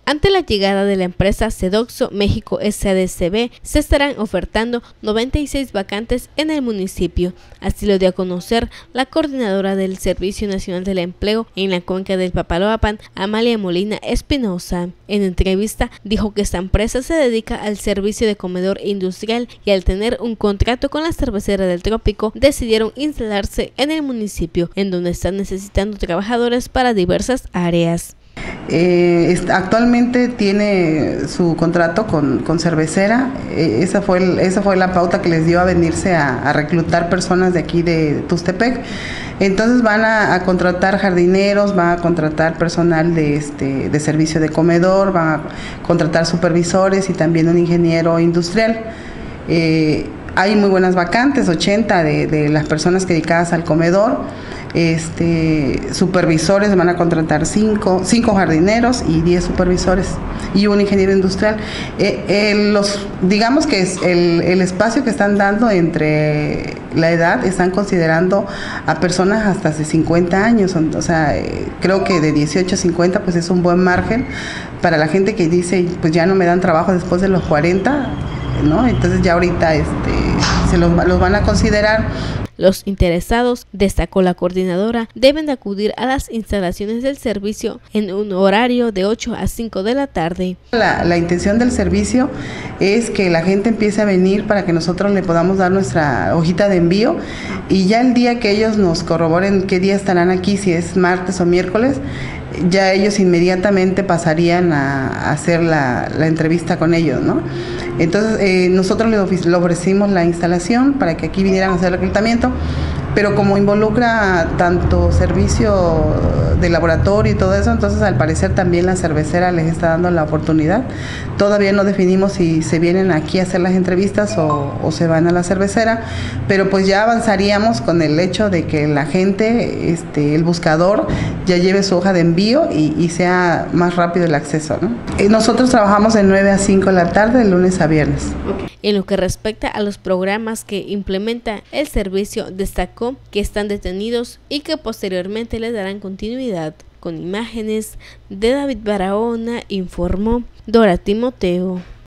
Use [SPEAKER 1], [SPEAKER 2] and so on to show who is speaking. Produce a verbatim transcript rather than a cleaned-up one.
[SPEAKER 1] Ante la llegada de la empresa Sedoxo México S A D C B, se estarán ofertando noventa y seis vacantes en el municipio. Así lo dio a conocer la coordinadora del Servicio Nacional del Empleo en la cuenca del Papaloapan, Amalia Molina Espinosa. En entrevista dijo que esta empresa se dedica al servicio de comedor industrial y al tener un contrato con la cervecera del Trópico, decidieron instalarse en el municipio, en donde están necesitando trabajadores para diversas áreas.
[SPEAKER 2] Eh, actualmente tiene su contrato con, con cervecera. Eh, esa fue el, esa fue la pauta que les dio a venirse a, a reclutar personas de aquí de Tustepec. Entonces van a, a contratar jardineros, van a contratar personal de, este, de servicio de comedor, van a contratar supervisores y también un ingeniero industrial. Eh, hay muy buenas vacantes, ochenta de, de las personas dedicadas al comedor. Este, supervisores van a contratar cinco, cinco jardineros y diez supervisores y un ingeniero industrial. Eh, eh, los, digamos que es el, el espacio que están dando entre la edad, están considerando a personas hasta de cincuenta años, o sea, eh, creo que de dieciocho a cincuenta pues es un buen margen para la gente que dice pues ya no me dan trabajo después de los cuarenta, ¿no? Entonces ya ahorita este, se los, los van a considerar.
[SPEAKER 1] Los interesados, destacó la coordinadora, deben de acudir a las instalaciones del servicio en un horario de ocho a cinco de la tarde.
[SPEAKER 2] La, la intención del servicio es que la gente empiece a venir para que nosotros le podamos dar nuestra hojita de envío y ya el día que ellos nos corroboren qué día estarán aquí, si es martes o miércoles, ya ellos inmediatamente pasarían a, a hacer la, la entrevista con ellos, ¿no? Entonces eh, nosotros les le ofrecimos la instalación para que aquí vinieran a hacer el reclutamiento, pero como involucra tanto servicio de laboratorio y todo eso, entonces al parecer también la cervecera les está dando la oportunidad. Todavía no definimos si se vienen aquí a hacer las entrevistas o, o se van a la cervecera, pero pues ya avanzaríamos con el hecho de que la gente, este, el buscador, ya lleve su hoja de envío y, y sea más rápido el acceso, ¿no? Nosotros trabajamos de nueve a cinco de la tarde, de lunes a viernes.
[SPEAKER 1] En lo que respecta a los programas que implementa el servicio, destacó que están detenidos y que posteriormente le darán continuidad. Con imágenes de David Barahona, informó Dora Timoteo.